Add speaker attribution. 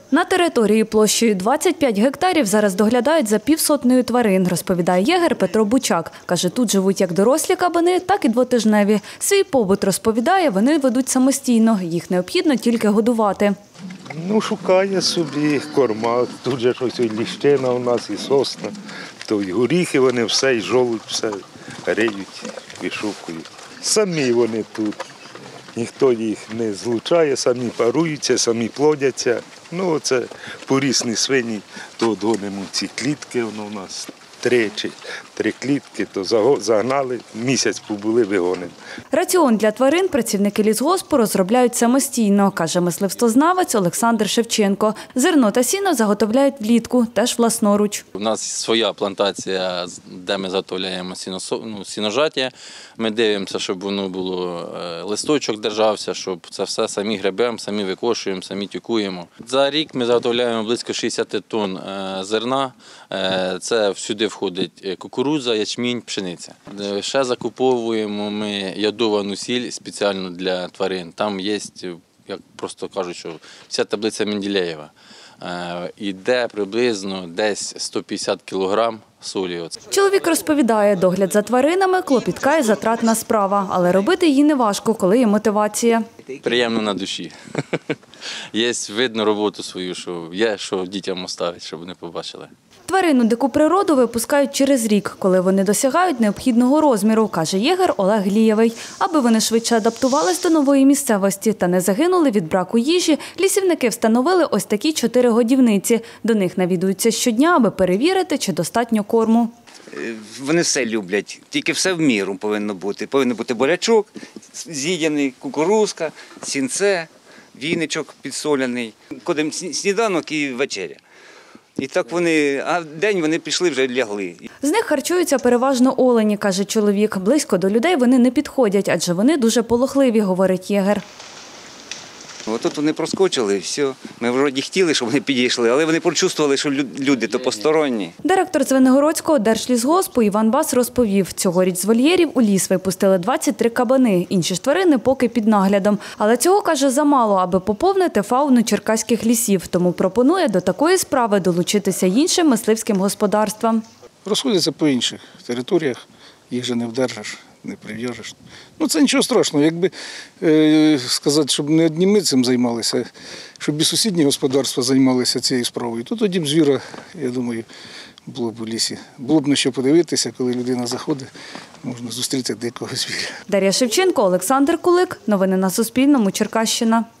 Speaker 1: На території площею 25 гектарів зараз доглядають за півсотнею тварин, розповідає єгер Петро Бучак. Каже, тут живуть як дорослі кабани, так і двотижневі. Свій побут, розповідає, вони ведуть самостійно, їх необхідно тільки годувати.
Speaker 2: Шукає собі корма, тут же щось і ліщина у нас, і сосна, то й горіхи вони все, і жолудь, все риють, вишукують. Самі вони тут, ніхто їх не злучає, самі паруються, самі плодяться. Це порісні свині, то дгонимо ці клітки, воно у нас три клітки, то загнали, місяць побули, вигонимо.
Speaker 1: Раціон для тварин працівники лісгоспу розробляють самостійно, каже мисливствознавець Олександр Шевченко. Зерно та сіно заготовляють влітку, теж власноруч.
Speaker 3: У нас своя плантація, де ми заготовляємо сіножаття. Ми дивимося, щоб воно було, листочок держався, щоб це все самі гребемо, самі викошуємо, самі тюкуємо. За рік ми заготовляємо близько 60 тонн зерна. Це всюди входить кукурудза, ячмінь, пшениця. Ще закуповуємо ми йодовану сіль спеціально для тварин. Там є, як просто кажуть, що вся таблиця Менделєєва. Іде приблизно десь 150 кілограм солі.
Speaker 1: Чоловік розповідає, догляд за тваринами – клопітка і затратна справа, але робити її не важко, коли є мотивація.
Speaker 3: Приємно на душі. Є, видно роботу свою, що є, що дітям оставити, щоб вони побачили.
Speaker 1: Тварин у дику природу випускають через рік, коли вони досягають необхідного розміру, каже єгер Олег Глієвий. Аби вони швидше адаптувались до нової місцевості та не загинули від браку їжі, лісівники встановили ось такі 4 годівниці. До них навідуються щодня, аби перевірити, чи достатньо корму.
Speaker 4: Вони все люблять, тільки все в міру повинно бути. Повинен бути бурячок, з'їдений, кукурузка, сінце, віничок підсоляний, кладемо сніданок і вечеря. І так вони, а день вони пішли, вже лягли.
Speaker 1: З них харчуються переважно олені, каже чоловік. Близько до людей вони не підходять, адже вони дуже полохливі, говорить єгер.
Speaker 4: Отут вони проскочили і все. Ми вроді хотіли, щоб вони підійшли, але вони почувствували, що люди то посторонні.
Speaker 1: Директор Звенигородського держлісгоспу Іван Бас розповів, цьогоріч з вольєрів у ліс випустили 23 кабани, інші ж тварини поки під наглядом. Але цього, каже, замало, аби поповнити фауну черкаських лісів. Тому пропонує до такої справи долучитися іншим мисливським господарствам.
Speaker 5: Розходяться по інших територіях, їх же не вдержиш. Не прив'яжеш. Це нічого страшного. Якби сказати, щоб не одні ми цим займалися, щоб і сусідні господарства займалися цією справою, то тоді б звіра, я думаю, було б у лісі. Було б на що подивитися, коли людина заходить, можна зустріти дикого звіря.
Speaker 1: Дар'я Шевченко, Олександр Кулик. Новини на Суспільному. Черкащина.